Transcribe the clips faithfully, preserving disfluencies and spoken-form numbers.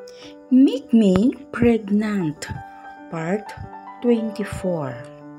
Make Me Pregnant, Part twenty-four.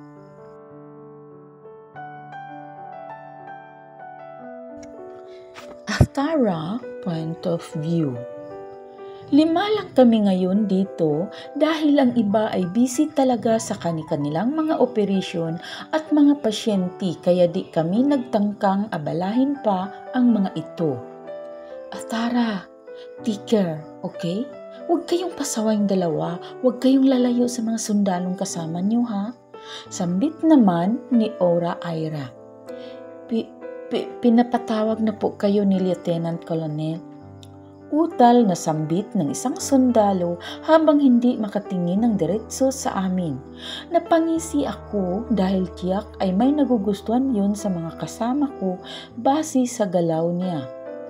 Aftara Point of View. Lima lang kami ngayon dito dahil ang iba ay busy talaga sa kani-kanilang mga operasyon at mga pasyente kaya di kami nagtangkang abalahin pa ang mga ito. Aftara, take care, okay? Huwag kayong pasaway dalawa, huwag kayong lalayo sa mga sundalong kasama niyo ha. Sambit naman ni Ora Ira. Pi, pi, pinapatawag na po kayo ni Lieutenant Colonel. Utal na sambit ng isang sundalo habang hindi makatingin ng diretso sa amin. Napangisi ako dahil tiyak ay may nagugustuhan yun sa mga kasama ko base sa galaw niya.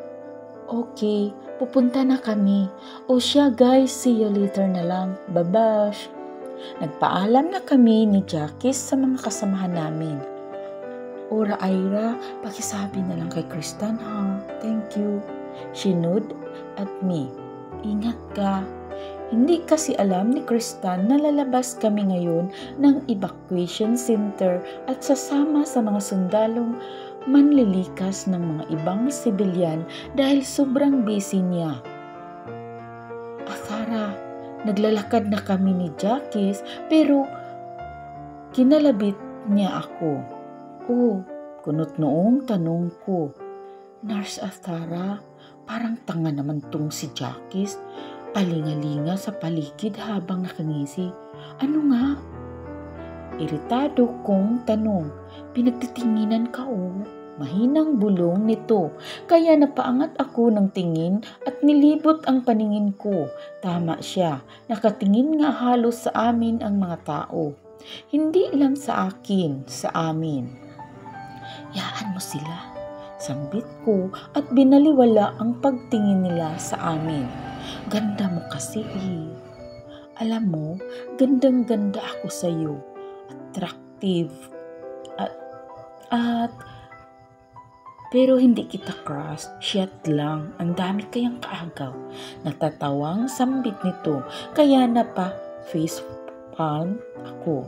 Okay, pupunta na kami. O siya guys, see you later na lang. Babash. Nagpaalam na kami ni Jackie sa mga kasamahan namin. Ora Ira, pakisabi na lang kay Kristan ha. Thank you. She nodded at me. Ingat ka. Hindi kasi alam ni Kristan na lalabas kami ngayon ng evacuation center at sasama sa mga sundalong manlilikas ng mga ibang sibilyan dahil sobrang busy niya. Aftara, naglalakad na kami ni Jackie pero kinalabit niya ako. Oh, kunot noong tanong ko. Nurse Aftara, parang tanga naman tong si Jackie. Palingalinga sa paligid habang nakangisi. Ano nga? Iritado kong tanong. Pinagtitinginan ka oh. Mahinang bulong nito. Kaya napaangat ako ng tingin at nilibot ang paningin ko. Tama siya. Nakatingin nga halos sa amin ang mga tao. Hindi lang sa akin, sa amin. Yaan mo sila. Sambit ko at binaliwala ang pagtingin nila sa amin. Ganda mo kasi eh. Alam mo, gandang-ganda ako sa iyo. Attractive. At, at, pero hindi kita crush. Shit lang. Ang dami kayang kaagaw. Natatawang sambit nito. Kaya na pa face palm ako.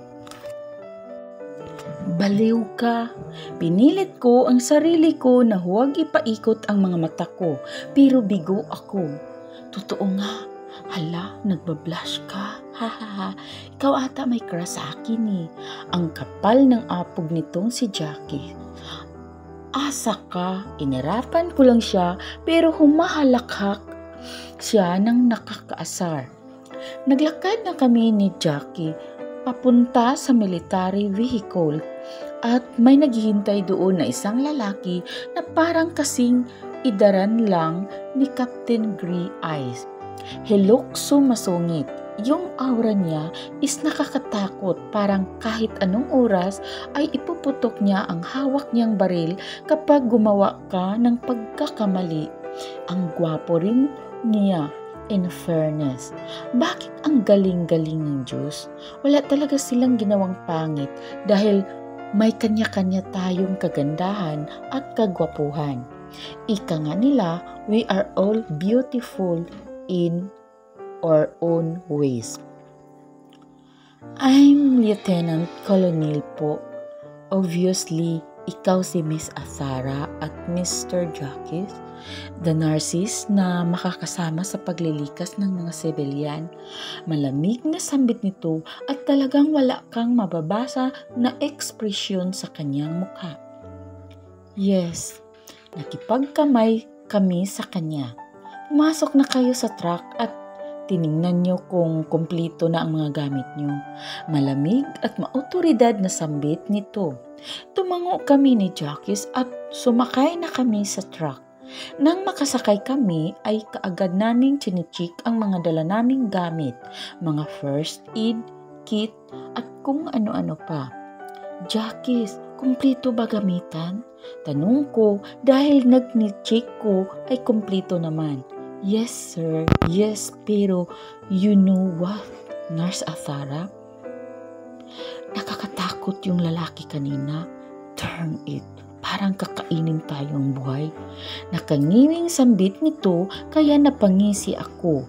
Baliw ka. Pinilit ko ang sarili ko na huwag ipaikot ang mga mata ko. Pero bigo ako. Totoo nga. Hala, nagbablush ka. Hahaha. Ikaw ata may crush sa akin eh. Ang kapal ng apog nitong si Jackie. Asa ka. Inirapan ko lang siya pero humahalakhak siya ng nakakaasar. Naglakad na kami ni Jackie papunta sa military vehicle at may naghihintay doon na isang lalaki na parang kasing idaran lang ni Captain Grey Eyes. Hilokso masungit. Yung aura niya is nakakatakot, parang kahit anong oras ay ipuputok niya ang hawak niyang baril kapag gumawa ka ng pagkakamali. Ang gwapo rin niya. In fairness, bakit ang galing-galing ng Diyos? Wala talaga silang ginawang pangit dahil may kanya-kanya tayong kagandahan at kagwapuhan. Ika nga nila, we are all beautiful in our own ways. I'm Lieutenant Colonel po. Obviously, ikaw si Miss Aftara at Mister Jackie, the nurses na makakasama sa paglilikas ng mga sibilyan. Malamig na sambit nito at talagang wala kang mababasa na ekspresyon sa kanyang mukha. Yes, nakipagkamay kami sa kanya. Pumasok na kayo sa truck at tiningnan nyo kung kumpleto na ang mga gamit nyo. Malamig at maotoridad na sambit nito. Tumango kami ni Jackie at sumakay na kami sa truck. Nang makasakay kami ay kaagad naming chinichik ang mga dala naming gamit, mga first aid kit at kung ano-ano pa. Jackie, kumpleto ba gamitan? Tanong ko dahil nag-check ko ay kumpleto naman. Yes sir, yes pero you know what, Nurse Aftara? Nakakatakot yung lalaki kanina. Turn it. Parang kakainin tayong buhay. Nakangiwing sambit nito kaya napangisi ako.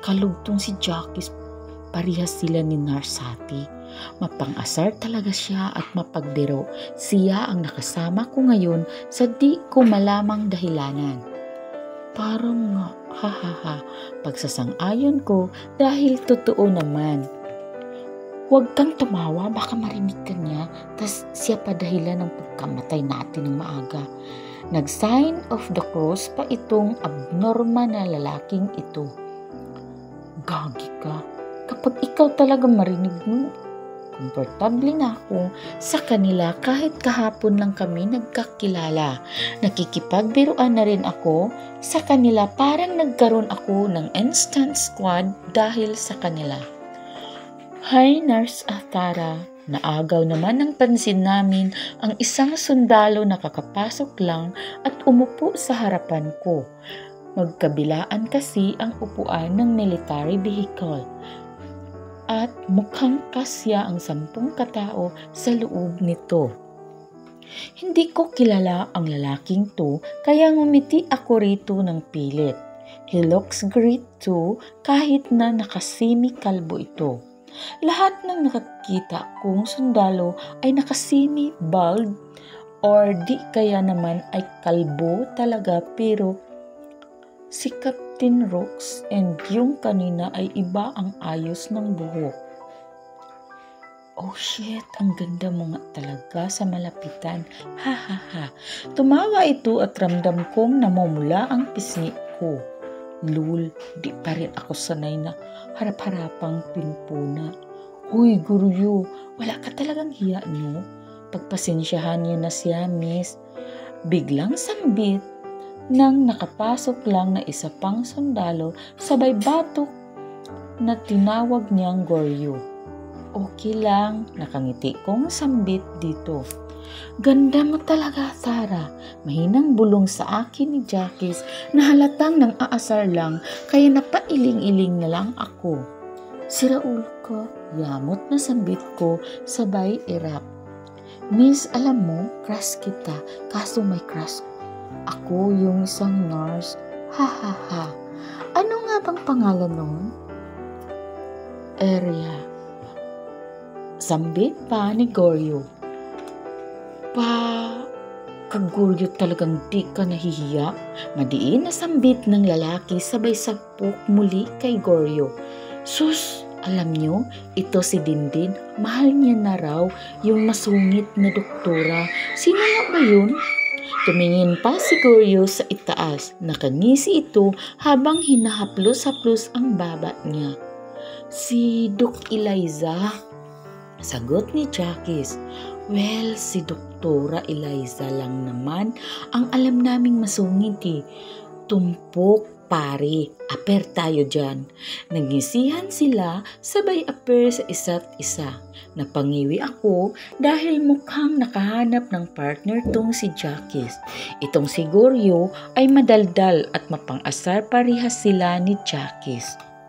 Kalugtong si Jackie, parehas sila ni Narsati. Mapang-asar talaga siya at mapagbiro. Siya ang nakasama ko ngayon sa di ko malamang dahilanan. Parang nga, hahaha, pagsasang-ayon ko dahil totoo naman. Huwag kang tumawa, baka marinig ka niya, tas siya pa dahilan ng pagkamatay natin ng maaga. Nag-sign of the cross pa itong abnormal na lalaking ito. Gagi ka, kapag ikaw talaga marinig mo, komportable na ako sa kanila kahit kahapon lang kami nagkakilala. Nakikipagbiruan na rin ako sa kanila, parang nagkaroon ako ng instant squad dahil sa kanila. Hi, Nurse Atara. Naagaw naman ng pansin namin ang isang sundalo na kakapasok lang at umupo sa harapan ko. Magkabilaan kasi ang upuan ng military vehicle. At mukhang kasya ang sampung katao sa loob nito. Hindi ko kilala ang lalaking to, kaya ngumiti ako rito ng pilit. He looks great too, kahit na nakasimi kalbo ito. Lahat ng nakakita kong sundalo ay nakasimi bald or di kaya naman ay kalbo talaga, pero si Captain Rocks and yung kanina ay iba ang ayos ng buhok. Oh shit, ang ganda mo nga talaga sa malapitan. Ha ha ha. Tumawa ito at ramdam kong namumula ang pisngi ko. Lul, di pa rin ako sanay na harap-harapang pinpuna. Huy, Guryo, wala ka talagang hiya, no? Pagpasensyahan niyo na siya, miss. Biglang sambit nang nakapasok lang na isa pang sundalo, sabay batok na tinawag niyang Goryo. Okay lang, nakangiti kong sambit dito. Ganda mo talaga, Tara. Mahinang bulong sa akin ni Jackie na halatang nang aasar lang, kaya napailing-iling na lang ako. Siraul ko, yamot na sambit ko, sabay irap. Miss, alam mo, crush kita, kaso may crush ako, yung isang nurse. Ha ha ha. Ano nga bang pangalan nun? Area. Sambit pa ni Goryo. Pa, kaguryo talagang di ka nahihiya. Madiin na sambit ng lalaki sabay sapok muli kay Goryo. Sus, alam nyo, ito si Dindin, mahal niya na raw yung masungit na doktora. Sino nga ba yun? Tumingin pa si Goryo sa itaas. Nakangisi ito habang hinahaplos-haplos ang baba niya. Si Doc Eliza. Sagot ni Jackie. Well, si Doktora Eliza lang naman ang alam naming masungit eh. Tumpok, pare, aper tayo dyan. Nagisihan sila, sabay aper sa isa't isa. Napangiwi ako dahil mukhang nakahanap ng partner tong si Jackie. Itong si Goryo ay madaldal at mapang-asar, parehas sila ni Jackie.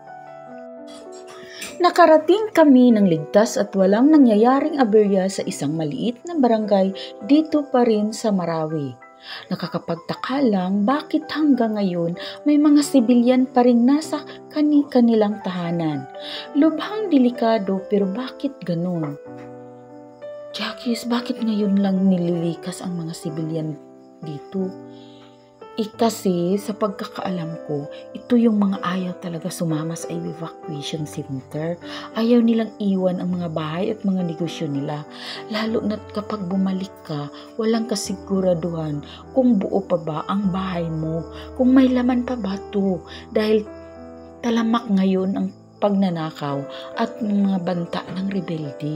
Nakarating kami ng ligtas at walang nangyayaring aberya sa isang maliit na barangay dito pa rin sa Marawi. Nakakapagtaka lang bakit hanggang ngayon may mga sibilyan pa rin nasa kani-kanilang tahanan. Lubhang delikado, pero bakit ganun? Jackie, bakit ngayon lang nililikas ang mga sibilyan dito? Eh kasi sa pagkakaalam ko, ito yung mga ayaw talaga sumama sa evacuation center. Ayaw nilang iwan ang mga bahay at mga negosyo nila. Lalo na't kapag bumalik ka, walang kasiguraduhan kung buo pa ba ang bahay mo, kung may laman pa ba to. Dahil talamak ngayon ang pagnanakaw at mga banta ng rebelde.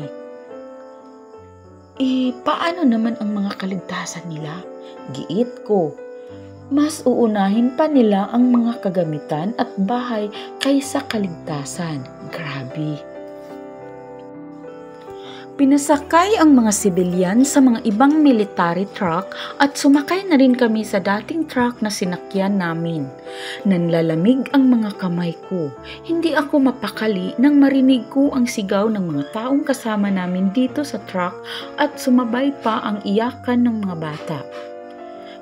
Eh, paano naman ang mga kaligtasan nila? Giit ko. Mas uunahin pa nila ang mga kagamitan at bahay kaysa kaligtasan. Grabe. Pinasakay ang mga sibilyan sa mga ibang military truck at sumakay na rin kami sa dating truck na sinakyan namin. Nanlalamig ang mga kamay ko. Hindi ako mapakali nang marinig ko ang sigaw ng mga taong kasama namin dito sa truck at sumabay pa ang iyakan ng mga bata.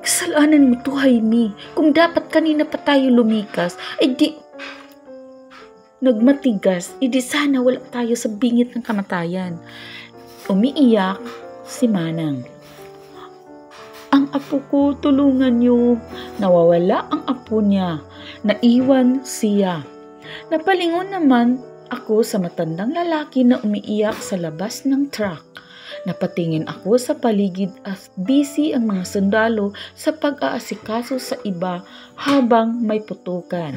Kasalanan mo to, Jaime. Kung dapat kanina pa tayo lumikas, ay di... nagmatigas, idi sana wala tayo sa bingit ng kamatayan. Umiiyak si Manang. Ang apo ko, tulungan niyo. Nawawala ang apo niya. Naiwan siya. Napalingon naman ako sa matandang lalaki na umiiyak sa labas ng truck. Napatingin ako sa paligid at busy ang mga sundalo sa pag-aasikaso sa iba habang may putukan.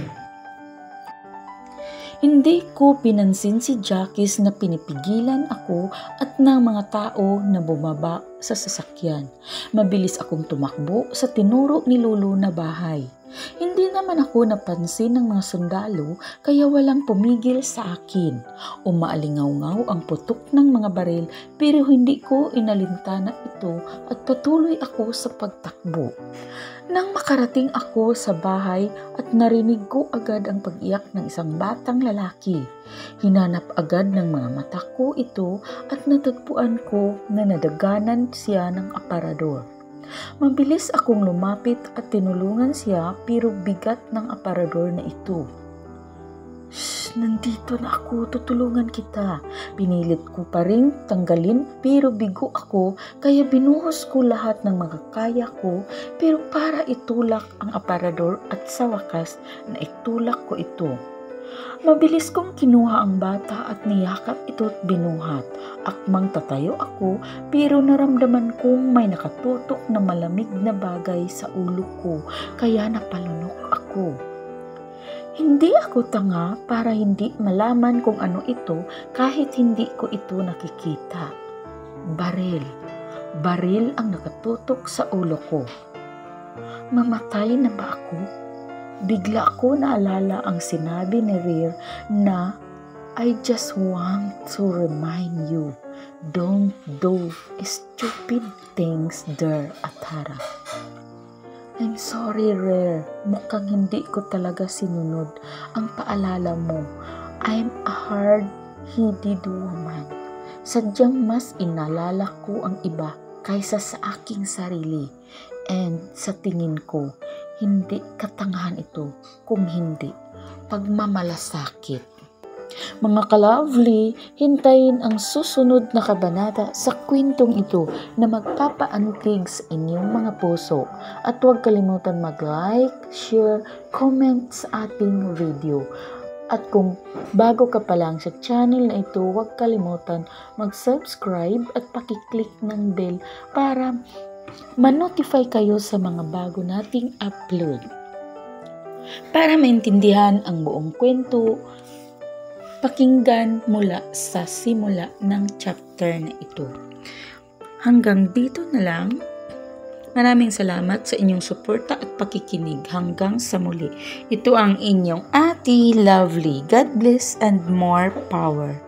Hindi ko pinansin si Jackis na pinipigilan ako at ng mga tao na bumaba sa sasakyan. Mabilis akong tumakbo sa tinuro ni Lolo na bahay. Hindi naman ako napansin ng mga sundalo kaya walang pumigil sa akin. Umaalingaw-ngaw ang putok ng mga baril pero hindi ko inalintana ito at patuloy ako sa pagtakbo. Nang makarating ako sa bahay at narinig ko agad ang pag-iyak ng isang batang lalaki. Hinanap agad ng mga mata ko ito at natagpuan ko na nadaganan siya ng aparador. Mabilis akong lumapit at tinulungan siya pero bigat ng aparador na ito. Shh, nandito na ako, tutulungan kita. Pinilit ko pa rin tanggalin pero bigo ako kaya binuhos ko lahat ng makakaya ko pero para itulak ang aparador at sa wakas na itulak ko ito. Mabilis kong kinuha ang bata at niyakap ito at binuhat. Akmang tatayo ako pero naramdaman kong may nakatutok na malamig na bagay sa ulo ko kaya napalunok ako. Hindi ako tanga para hindi malaman kung ano ito kahit hindi ko ito nakikita. Baril. Baril ang nakatutok sa ulo ko. Mamatay na ba ako? Bigla ko naalala ang sinabi ni Rear na I just want to remind you, don't do stupid things there, Atara. I'm sorry, Rear. Mukhang hindi ko talaga sinunod ang paalala mo. I'm a hard-headed woman. Sadyang mas inalala ko ang iba kaysa sa aking sarili. And sa tingin ko, hindi katangahan ito kung hindi pagmamalasakit. Mga ka-lovely, hintayin ang susunod na kabanata sa kwentong ito na magpapaantig sa inyong mga puso. At huwag kalimutan mag-like, share, comment sa ating video. At kung bago ka pa lang sa channel na ito, huwag kalimutan mag-subscribe at pakiclick ng bell para ma-notify kayo sa mga bago nating upload. Para maintindihan ang buong kwento, pakinggan mula sa simula ng chapter na ito. Hanggang dito na lang. Maraming salamat sa inyong suporta at pakikinig. Hanggang sa muli. Ito ang inyong Ate Lovely. God bless and more power.